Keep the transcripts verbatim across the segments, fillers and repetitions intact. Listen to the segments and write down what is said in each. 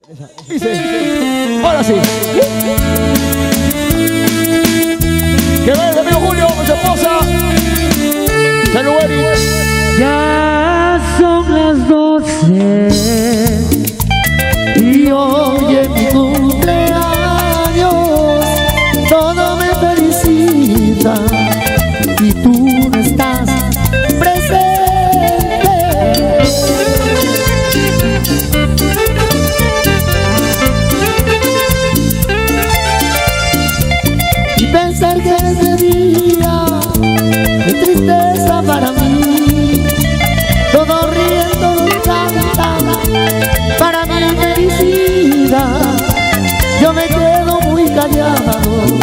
Dice, ahora sí. Que vaya el amigo Julio con su esposa. Salud, Eric. Ya son las doce y hoy es mi cumpleaños. Todo me felicita y tú no estás presente. Y pensar que ese día de tristeza para mí, todo riendo cantaba para mi felicidad. Yo me quedo muy callado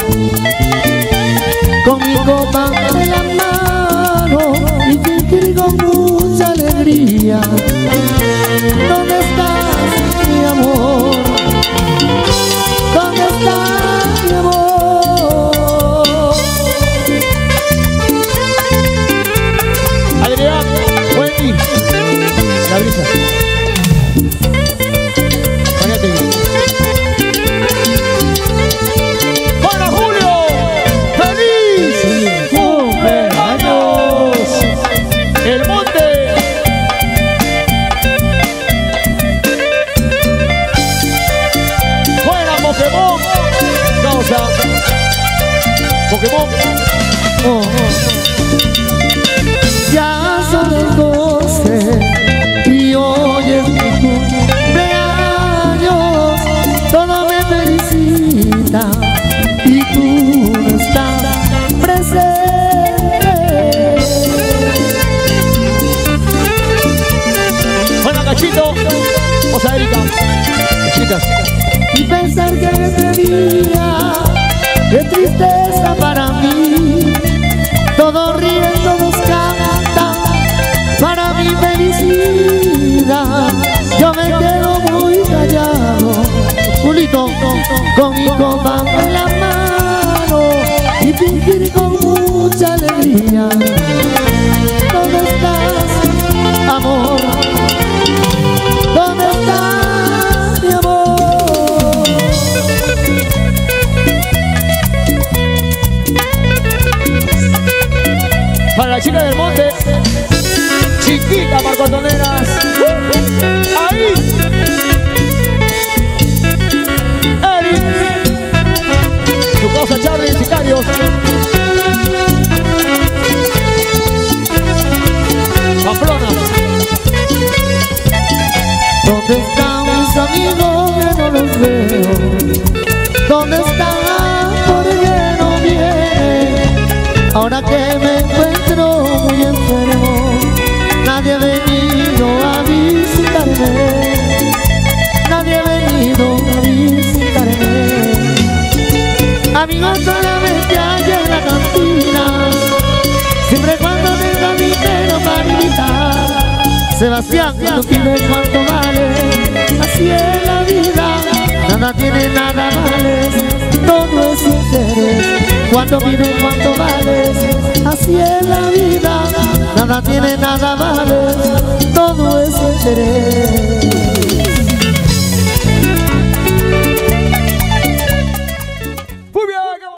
con mi copa en la mano y fingir con mucha alegría. ¿Dónde estás, mi amor? ¿Dónde estás, mi amor? Adrián, Wendy, la brisa. Ponete bien. ¡Hola, Julio! ¡Feliz cumpleaños! ¡El Monte! ¡Fuera, Pokémon! Causa. Pokémon. Oh, oh. Ya son las doce y hoy es mi cumpleaños. Todo me felicita y tú no estás presente. Bueno, Cachito, o sea, Erika. Cachitas. Y pensar que ese día de tristeza para mí, todo riendo nos canta para mi felicidad. Yo me quedo muy callado, Julito, con mi copa en la mano y fingir con mucha alegría. ¿Dónde estás, amor? ¿Dónde estás, mi amor? Para la chica del Monte, chiquita Marcotoneras. Ahí. Eric. Tu causa, Charlie, sicarios. Pamplona. ¿Dónde están mis amigos que no los veo? ¿Dónde están porque no vienen? Ahora que me encuentro muy enfermo, nadie ha venido a visitarme. Nadie ha venido a visitarme. Amigos solamente hay en la cantina, siempre cuando tenga mi pelo para invitar. Sebastián, cuando pides cuánto vale, así es la vida, nada tiene, nada vale, todo es interés. Cuando pides cuánto vales, así es la vida, nada tiene, nada vale, todo es interés.